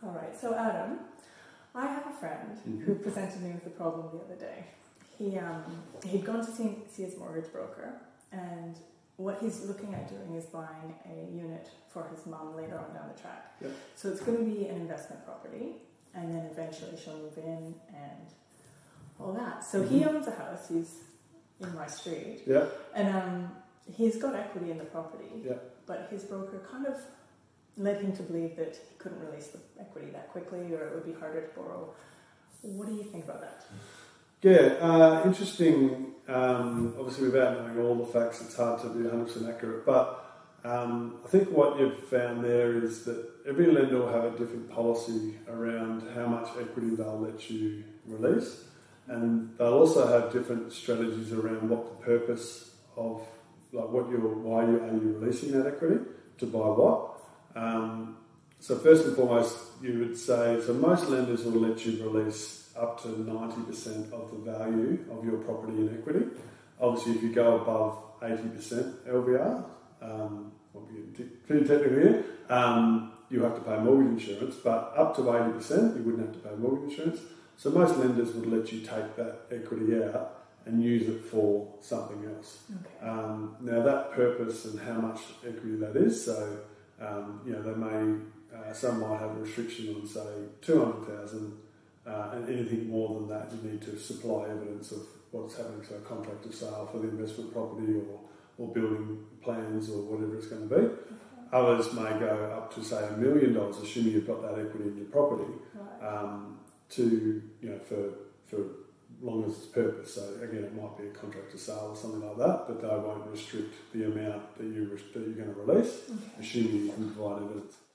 All right, so Adam, I have a friend who presented me with a problem the other day. He'd gone to see his mortgage broker, and what he's looking at doing is buying a unit for his mum later on down the track. Yep. So it's going to be an investment property, and then eventually she'll move in and all that. So he owns a house, he's in my street, and he's got equity in the property, but his broker kind of led him to believe that he couldn't release the equity that quickly, or it would be harder to borrow. What do you think about that? Yeah, interesting. Obviously, without knowing all the facts, it's hard to be 100% accurate. But I think what you've found there is that every lender will have a different policy around how much equity they'll let you release, and they'll also have different strategies around what the purpose of, like, why are you releasing that equity to buy what. So first and foremost, you would say, so most lenders will let you release up to 90% of the value of your property in equity. Obviously, if you go above 80% LVR, we'll be pretty technical here, you have to pay mortgage insurance, but up to 80%, you wouldn't have to pay mortgage insurance. So most lenders would let you take that equity out and use it for something else. Okay. Now that purpose and how much equity that is, so they may, some might have a restriction on, say, 200,000, and anything more than that, you need to supply evidence of what's happening, so a contract of sale for the investment property or building plans or whatever it's going to be. Okay. Others may go up to, say, $1 million, assuming you've got that equity in your property, for long as its purpose. So again, it might be a contract of sale or something like that, but they won't restrict the amount that you're going to release, assuming you can provide evidence.